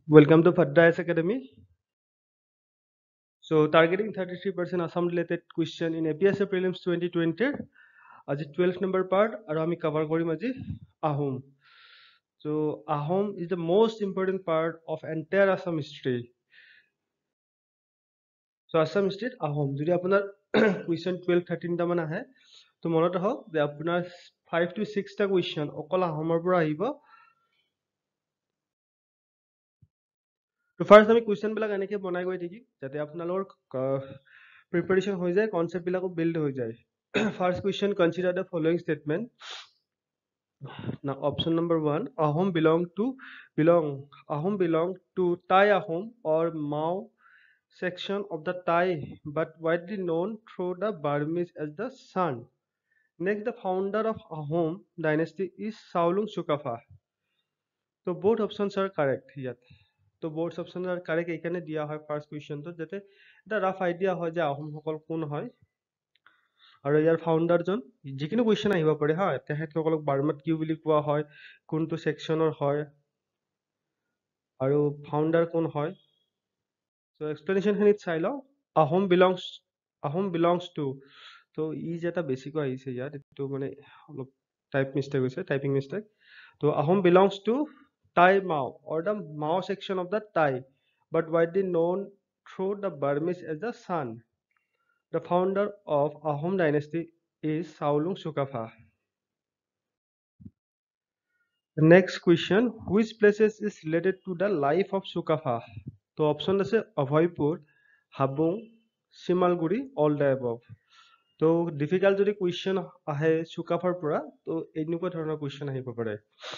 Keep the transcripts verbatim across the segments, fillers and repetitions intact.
Welcome to Fadda Academy. So, targeting thirty-three percent Assam related question in A P S C Prelims twenty twenty. As twelfth number part, Arami cover Gorim Aji Ahom. So, Ahom is the most important part of entire Assam history. So, Assam history Ahom. যদি আপোনাৰ question twelve thirteen টা মান আহে তো মনত ৰাখক যে আপোনাৰ five to six টা question অকল আহোমৰ পৰা আহিব। তো ফাৰ্স্ট আমি কুৱেশ্যন বিলাক এনেকৈ বনাই গৈ থাকিম যাতে আপোনালোকৰ প্ৰিপাৰেশ্যন হৈ যায় কনসেপ্ট বিলাকো বিল্ড হৈ যায় first question consider the following statement now option number one ahom belong to belong ahom belong to Tai Ahom or Mao section of the Tai but widely known through the Burmese as the San. Next, the founder of Ahom dynasty is Saulung Sukapha. So both options are correct here. তো both options are correct এখানে দিয়া হয় first কোয়েশ্চনটো যাতে এটা rough idea হয় যে আহোম সকল কোন হয় আৰু ইয়াৰ ফাউন্ডাৰ জন যিকোনো কোয়েশ্চন আহিব পাৰে হা তেখেতসকলক বাৰ্মাত কিউ বুলি কোৱা হয় কোনটো সেকশনৰ হয় আৰু ফাউন্ডাৰ কোন হয় সো এক্সপ্লেনেশন খিনিত চাই লও Ahom belongs Ahom belongs to তো ই যেটা বেসিক আহিছে ইয়াত এটো মানে অলপ টাইপ মিস্টেক হৈছে টাইপিং মিস্টেক তো Ahom belongs to Tai Mao or the Mao section of the Tai, but widely known through the Burmese as the San. The founder of Ahom dynasty is Saulung Sukapha. The next question, which places is related to the life of Sukapha? So option is Abhaipur, Habung, Simalguri, all the above. So difficult যদি question আহে Sukaphaৰ পৰা তো এনেকুৱা ধৰণৰ question আহিব পাৰে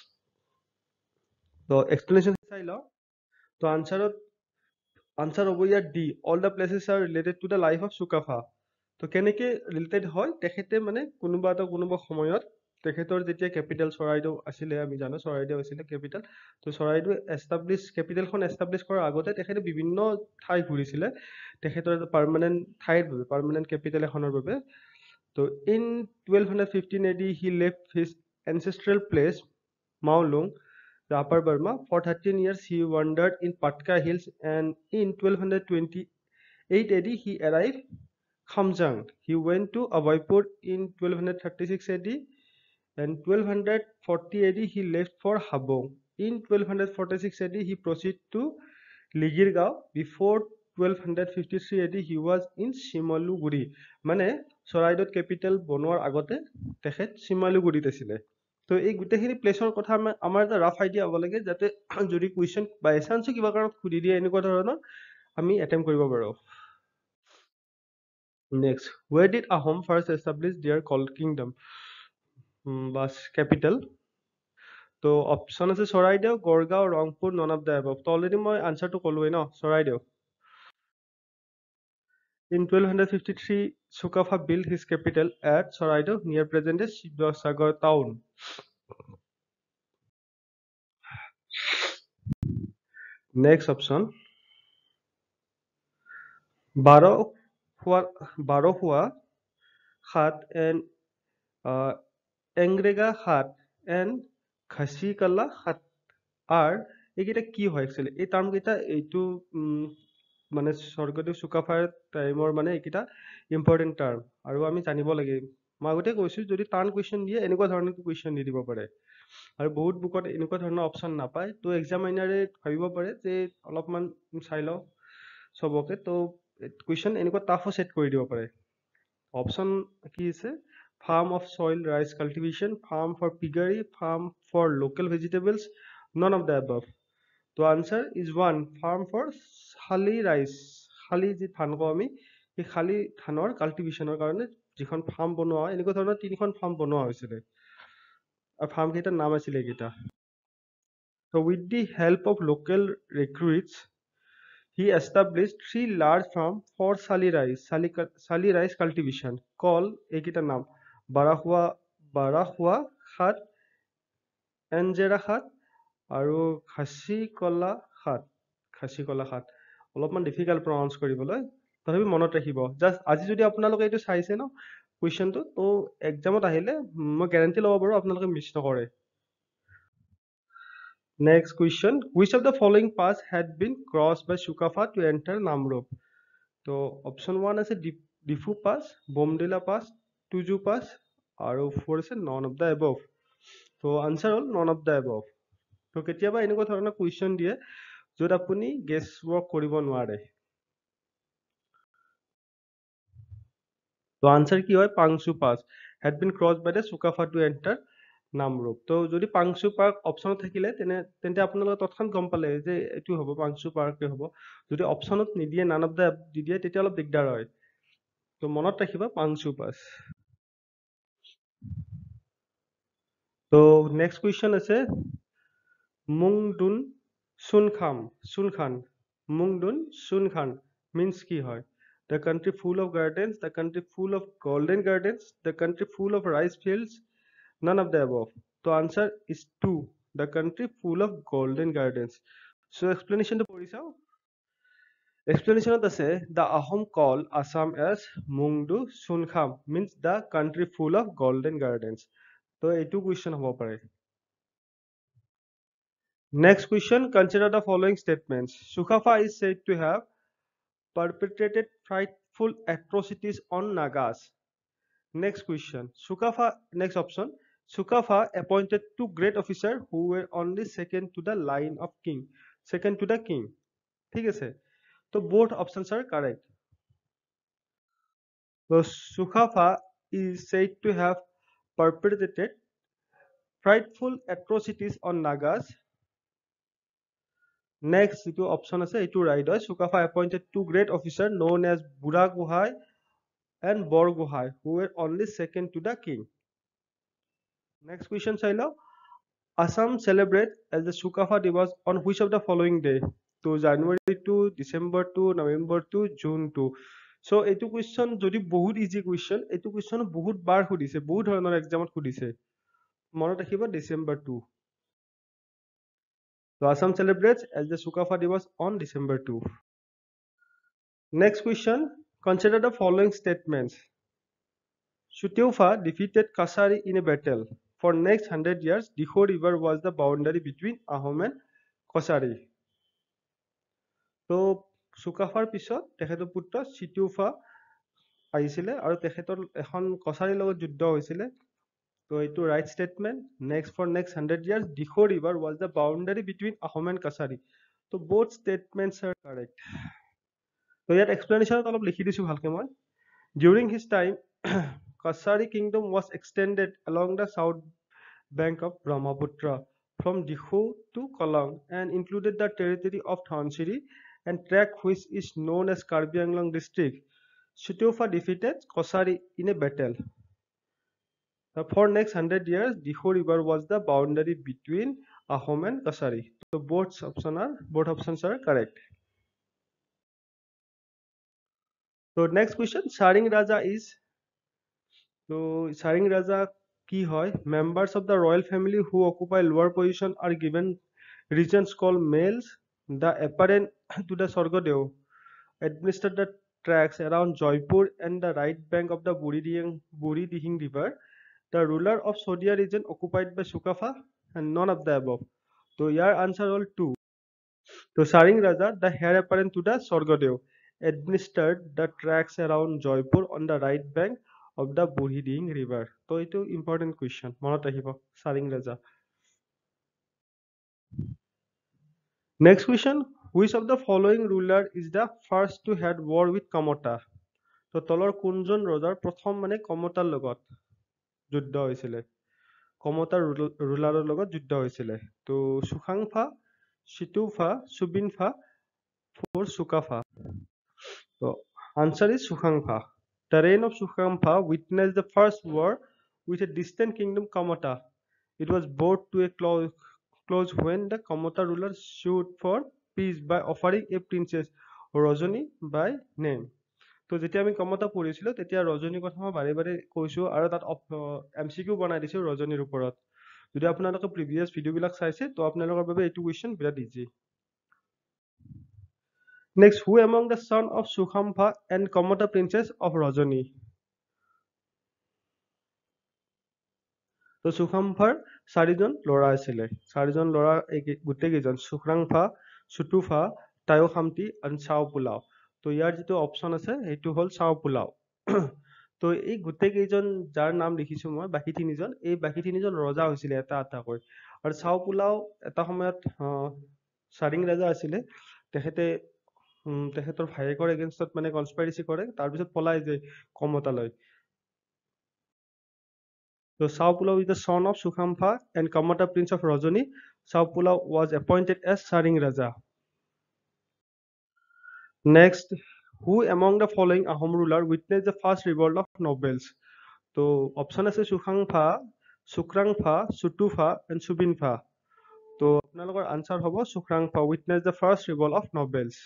তো explanation চাই লও তো আনসাৰত answer over here D. All the places are related to the life of Sukapha. তো কেনেকে রিলেটেড হয় তেখেতে মানে কোনোবা এটা কোনোবা সময়ত তেখেতৰ যেতিয়া ক্যাপিটাল চৰাইদেউ আছিল আমি জানো চৰাইদেউ আছিল ক্যাপিটাল তো চৰাইদেউ এস্টাবলিশ ক্যাপিটালখন এস্টাবলিশ কৰাৰ আগতে তেখেতে বিভিন্ন ঠাই ঘূৰিছিল তেখেতৰ এটা পার্মানেন্ট ঠাইৰ বাবে পার্মানেন্ট ক্যাপিটাল এখনৰ বাবে তো in twelve fifteen A D he left his ancestral place Maolung the Upper Burma. For thirteen years he wandered in Patka Hills and in twelve twenty-eight A D he arrived Khamjang. He went to Abhaipur in twelve thirty-six A D and twelve forty A D he left for Habong. In twelve forty-six A D he proceeded to Ligirgaon. Before twelve fifty-three A D he was in Shimaluguri. মানে চৰাইদেউত capital বনোৱাৰ আগতে তেখেত শিমালুগুৰিত আছিল তো এই গুটেখিনি প্লেসৰ কথা আমাৰ এটা ৰাফ আইডিয়া হ'ব লাগে যাতে যদি কোৱেশ্চন বাই চান্স কিবা কাৰণত খুদি দিয়ে এনেকুৱা ধৰণৰ আমি এটেম্প কৰিব পাৰো Next, where did Ahom first establish their called kingdom? Was capital. So option আছে Soraideo, Gorgao, Rangpur, none of the above. So already my answer to Kolwe no, Soraideo. In twelve fifty-three, Sukapha built his capital at Soraideo near present-day Shivsagar town. Next option. Baro Baro Hua Khat and uh, Engrega Khat and Khasikala Khat are এইকেইটা কি হয় actually এই term কেইটা এইটো মানে স্বৰ্গদেউ চুকাফাৰ টাইমৰ মানে এইকেইটা ইম্পৰ্টেন্ট টার্ম আৰু আমি জানিব লাগে মই আগতে কৈছো যদি টাৰ্ন কোৱেশ্চন দিয়ে এনেকুৱা ধৰণৰ কোৱেশ্চন দি দিব পাৰে আৰু বহুত বুকত এনেকুৱা ধৰণৰ অপচন নাপায় তো এক্সামিনাৰে ভাবিব পাৰে যে অলপমান চাই লও সবকে তো কোৱেশ্চন এনেকুৱা টাফো সেট কৰি দিব পাৰে অপচন কি আছে farm of soil rice cultivation farm for piggery farm for local vegetables none of the above তো answer is one farm for শালি rice শালি যি ধান কও আমি এই শালি ধানৰ কাল্টিভেশনৰ কাৰণে যিখন ফাৰ্ম বনোৱা হয় এনেকুৱা ধৰণৰ তিনিখন ফাৰ্ম বনোৱা হৈছিল আৰু ফাৰ্ম কেইটাৰ নাম আছিল এইকেইটা so with the help of local recruits he established three large farms for শালি rice শালি শালি rice cultivation called এইকেইটাৰ নাম বাৰাহুৱা বাৰাহুৱা খাত এঞ্জেৰা খাত আৰু খাসী কলা খাত খাসী কলা খাত অলপমান ডিফিকাল্ট প্ৰনাউন্স কৰিবলৈ তথাপি মনত ৰাখিব জাস্ট আজি যদি আপোনালোকে এইটো চাইছে ন কোৱেশ্চনটো তো এক্সামত আহিলে মই গ্যাৰান্টি ল'ব পাৰো আপোনালোকে মিছ নকৰে Next question, which of the following pass had been crossed by Sukapha to enter Namrup? So option one is a Difu pass, Bomdila pass, Tuju pass, আৰু four is none of the above. So answer all none of the above. So কেতিয়াবা এনেকুৱা ধৰণৰ question দিয়ে য'ত আপুনি guess work কৰিব নোৱাৰে. So answer কি হয় Pangsu pass had been crossed by the Sukapha to enter Namrup. তো যদি পাংচু পাৰ্ক অপশ্যনত থাকিলে তেনে তেন্তে আপোনালোকে তৎক্ষণ গম পালে যে এইটো হ'ব পাংচু পাৰ্কে হ'ব যদি অপশ্যনত নিদিয়ে নান অফ দ্য দি দিয়ে তেতিয়া অলপ দিগদাৰ হয় তো মনত ৰাখিবা পাংচু পাছ তো নেক্সট কুৱেশ্যন আছে মুংডুন সুনখাম সুনখান মুংডুন সুনখান মিন্স কি হয় the country full of gardens the country full of golden gardens the country full of rice fields none of the above. The answer is two. The country full of golden gardens. So explanation to Porisa. Explanation of the say the Ahom call Assam as Mungdu Sunkham means the country full of golden gardens. So a two question hobo pare. Next question, consider the following statements. Sukapha is said to have perpetrated frightful atrocities on Nagas. Next question, Sukapha, next option, Sukapha appointed two great officers who were only second to the line of king, second to the king. ठीक है से? So both options are correct. So Sukapha is said to have perpetrated frightful atrocities on Nagas. Next, itu option আছে এইটো right হয়. Sukapha appointed two great officers known as Bura Gohai and Bor Gohai who were only second to the king. Next question চাই লও. Assam celebrate as the Sukapha Divas on which of the following day? To January two, December two, November two, June two. So এইটো question যদি বহুত easy question, এইটো question বহুত বাৰ সুধিছে, বহুত ধৰণৰ এক্সামত সুধিছে। মনত ৰাখিব December two. So Assam celebrates as the Sukapha Divas on December two. Next question, consider the following statements. Suteufa defeated Kasari in a battle. For next one hundred years, Dikho River was the boundary between Ahom and Kasari. So Sukaphaৰ পিছত তেখেতৰ পুত্ৰ Siteufa আহিছিলে আৰু তেখেতৰ এখন কছাৰীৰ লগত যুদ্ধ হৈছিলে তো এইটো right statement. Next, for next one hundred years, Dikho River was the boundary between Ahom and Kasari. So both statements are correct. So ইয়াত explanation অলপ লিখি দিছো ভালকে মই. During his time, Kasari kingdom was extended along the south bank of Brahmaputra from Dikho to Kallang and included the territory of Dhansiri and tract which is known as Karbi Anglong district. Suteufa defeated Kasari in a battle. For next one hundred years, Dikho River was the boundary between Ahom and Kasari. So both options are both options are correct. So next question, Saring Raja is. So Saring Raja ki hoy? Members of the royal family who occupy lower position are given regions called males. The apparent to the Sorgodeo administered the tracts around Jaipur and the right bank of the Buri Dihing River. The ruler of Sodia region occupied by Sukapha and none of the above. So your answer all two. So Saring Raja, the heir apparent to the Sorgodeo, administered the tracts around Jaipur on the right bank of the Burhiding river. So it is important question. Monot rakhibo Saring Raja. Next question, which of the following ruler is the first to had war with Kamota? So তলৰ কোনজন ৰজাৰ প্ৰথম মানে কমতাৰ লগত যুদ্ধ হৈছিলে কমতাৰ ৰুলাৰৰ লগত যুদ্ধ হৈছিলে তো সুখাংফা Siteufa Subinfa for Sukapha. So answer is Sukhangpha. The reign of Sukhangpha witnessed the first war with a distant kingdom Kamota. It was brought to a close, close when the Kamota ruler sued for peace by offering a princess Rajani by name. তো যেতিয়া আমি কমতা পঢ়িছিলো তেতিয়া ৰজনীৰ কথা মই বাৰে বাৰে কৈছো আৰু তাত এমচিকিউ বনাই দিছো ৰজনীৰ ওপৰত যদি আপোনালোকে প্ৰিভিয়াছ ভিডিঅ'বিলাক চাইছে তো আপোনালোকৰ বাবে এইটো কুৱেশ্যন বিৰাট easy Next, who among the son of Sukhampa and Kamota princess of Rajani? তো চুকাম্ফাৰ চাৰিজন ল'ৰা আছিলে চাৰিজন ল'ৰা গোটেই কেইজন চুখ্ৰাংফা চুটুফা টায়োখামতি আৰু চাও পুলাও তো ইয়াৰ যিটো অপশ্যন আছে সেইটো হ'ল চাও পুলাও তো এই গোটেই কেইজন যাৰ নাম লিখিছো মই বাকী তিনিজন এই বাকী তিনিজন ৰজা হৈছিলে এটা এটাকৈ আৰু চাও পুলাও এটা সময়ত চাৰিং ৰজা আছিলে তেখেতে তেখেতৰ ভায়েকৰ এগেইনষ্টত মানে কনস্পাইৰেচি কৰে তাৰপিছত পলাই যায় কমতালৈ So Sao Pulao is the son of Sukhampa and Kamata Prince of Rajani. Sao Pulao was appointed as Saring Raja. Next, who among the following Ahom ruler witnessed the first revolt of nobles? So option is Sukhangpha, Sukrangpha, Sutufa and Subinpha. So apnalogar answer hobo Sukrangpha witnessed the first revolt of nobles.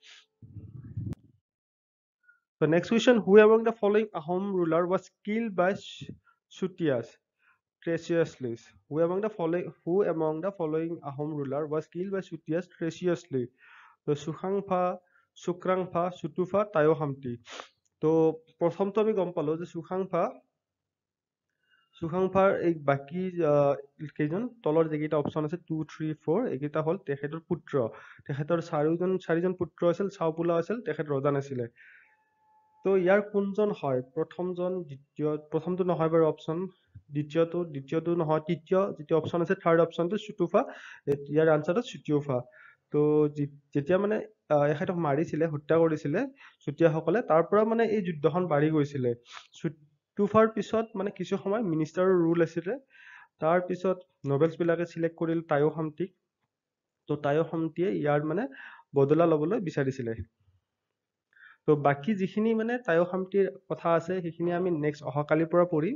The next question, who among the following Ahom ruler was killed by Shutias? Treacherously. Who among the following who among the following Ahom ruler was killed by Shutias treacherously? So Sukhangpha, Sukrangpha, Sutufa, Tayohamti. তো প্ৰথমটো আমি গম পালো যে সুখাংফা সুখাংফাৰ এই বাকী কেইজন তলৰ যেকেইটা অপশ্যন আছে টু থ্ৰী ফ'ৰ এইকেইটা হ'ল তেখেতৰ পুত্ৰ তেখেতৰ চাৰিজন চাৰিজন পুত্ৰ আছিল চাওপুলা আছিল তেখেত ৰজা নাছিলে তো ইয়াৰ কোনজন হয় প্ৰথমজন দ্বিতীয় প্ৰথমটো নহয় বাৰু অপশ্যন দ্বিতীয়টো দ্বিতীয়টো নহয় তৃতীয় যিটো অপশ্যন আছে থাৰ্ড অপশ্যনটো চুটুফা ইয়াৰ আনচাৰটো চুটিউফা তো যেতিয়া মানে এখেতক মাৰিছিলে হত্যা কৰিছিলে চুতীয়াসকলে তাৰ পৰা মানে এই যুদ্ধখন বাঢ়ি গৈছিলে চুটুফাৰ পিছত মানে কিছু সময় মিনিষ্টাৰৰ ৰুল আছিলে তাৰ পিছত নবেলছ বিলাকে সিলেক্ট কৰিল টায়োখামতিক তো টায়োখামতিয়ে ইয়াৰ মানে বদলা ল'বলৈ বিচাৰিছিলে তো বাকি যিখিনি মানে টায়োখামতিৰ কথা আছে সেইখিনি আমি নেক্সট অহাকালিৰ পৰা পঢ়িম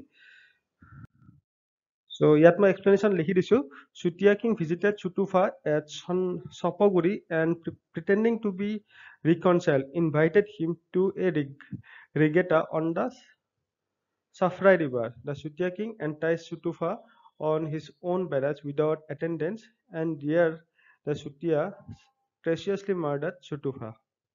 So yet my explanation লিখি দিছো Sutia king visited Chutufa at Sopoguri and pretending to be reconciled invited him to a rig regatta on the Safrai river. The Sutia king enticed Chutufa on his own barrage without attendance and there the Sutia treacherously murdered Chutufa.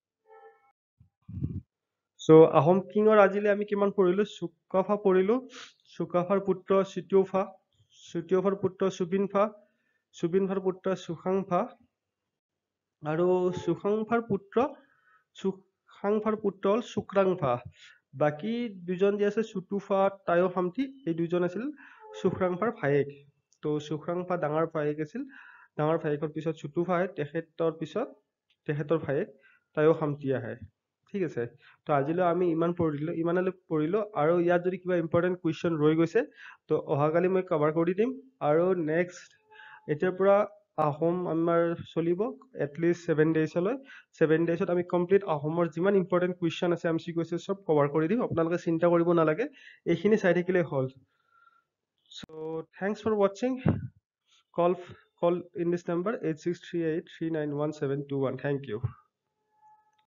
So Ahom King or Ajile আমি কিমান পঢ়িলো সুকাফা পঢ়িলো সুকাফাৰ পুত্ৰ চিটিউফা চিটিউফাৰ পুত্ৰ সুবিনফা সুবিনফাৰ পুত্ৰ সুখাংফা আৰু সুখাংফাৰ পুত্ৰ সুখাংফাৰ পুত্ৰ হ'ল সুক্ৰাংফা বাকী দুজন যে আছে সুটুফা টায়োখামতি এই দুজন আছিল সুখ্ৰাংফাৰ ভায়েক তো সুখ্ৰাংফা ডাঙৰ ভায়েক আছিল ডাঙৰ ভায়েকৰ পিছত সুটুফা আহে তেখেতৰ পিছত তেখেতৰ ভায়েক টায়োখামতি আহে ঠিক আছে তো আজিলৈ আমি ইমান পঢ়িলো ইমানলৈ পঢ়িলো আৰু ইয়াত যদি কিবা ইম্পৰ্টেন্ট কুৱেশ্যন ৰৈ গৈছে তো অহাকালি মই কভাৰ কৰি দিম আৰু নেক্সট এতিয়াৰ পৰা আহোম আমাৰ চলিব এটলিষ্ট ছেভেন ডেইজলৈ ছেভেন ডেইজত আমি কমপ্লিট আহোমৰ যিমান ইম্পৰ্টেন্ট কুৱেশ্যন আছে এম চি কুৱেশ্যন চব কভাৰ কৰি দিম আপোনালোকে চিন্তা কৰিব নালাগে এইখিনি চাই থাকিলে হ'ল চ' থেংকছ ফৰ ৱাচিং call call in this number eight six three eight three nine one seven two one thank U